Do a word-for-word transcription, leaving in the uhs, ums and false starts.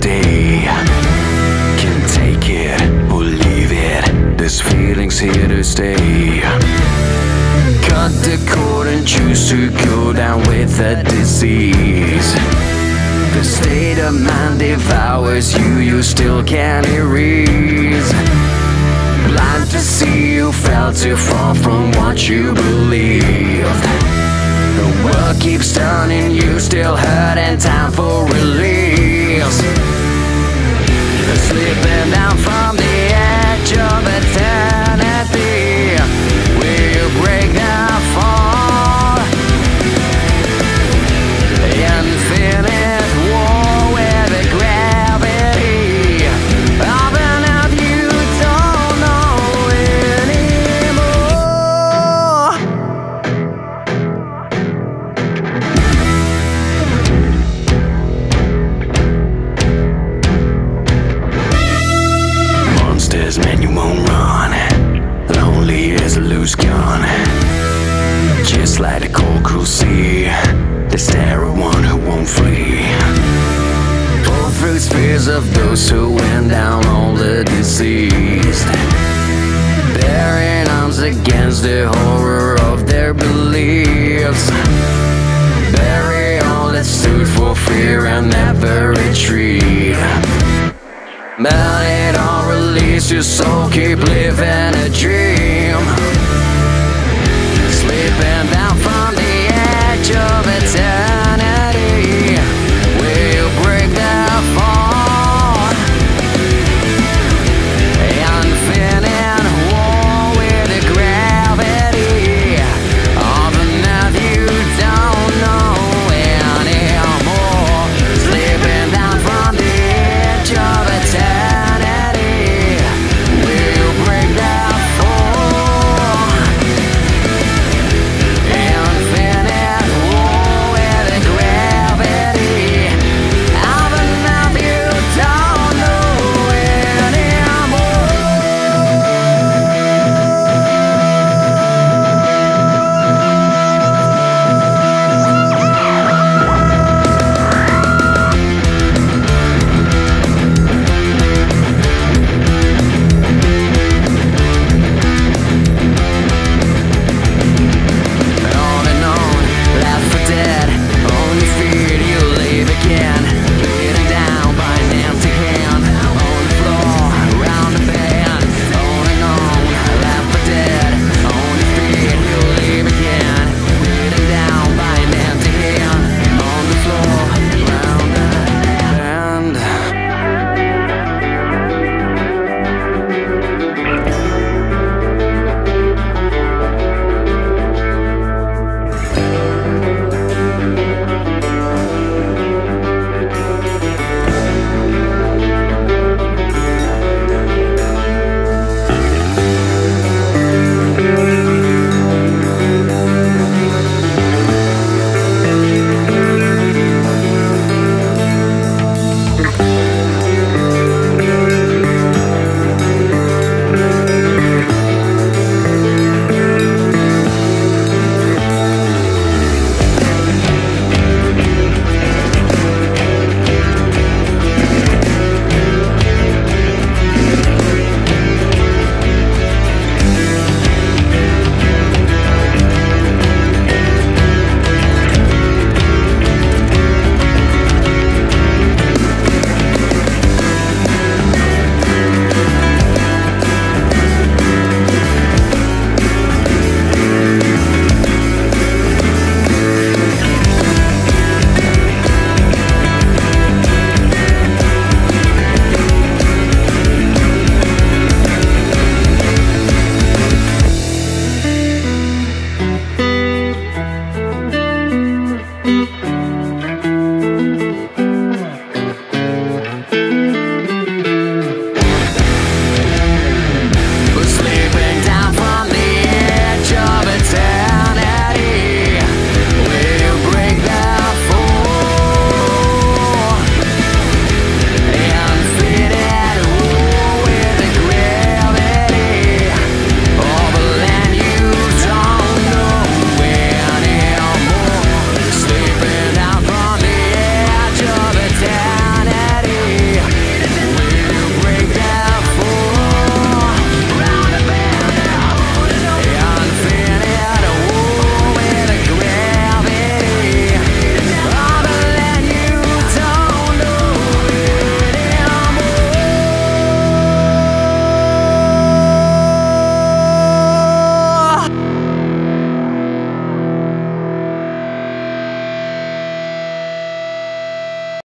stay. Can take it or leave it, this feeling's here to stay. Cut the cord and choose to go down with the disease. The state of mind devours you, you still can't erase. Blind to see you fell too far from what you believed. The world keeps turning, you still hurt and time for release. Slipping down from the edge of eternity, will you break the fall? Infinite war with the gravity of an earth you don't know anymore. Monsters, man, you won't run. Lonely as a loose gun. Just like the cold cruel sea, they stare at one who won't flee. Fall through spheres of those who went down all the deceased, bearing arms against the horror of their beliefs. Bury all that stood for fear and never retreat. Melt it all, release your soul, keep living a dream. Slipping down from the edge of eternity, will you break the fall? Infinite war with the gravity of an earth you don't know anymore. Slipping down from the edge of eternity, will you break the fall? Infinite war with the gravity of an earth you don't know anymore. On and on, left for dead, on your feet you leave again. Bleeding down by an empty hand, on the floor, around the bed. On and on, left for dead, on your feet you leave again. Bleeding down by an empty hand, on the floor, around the bend.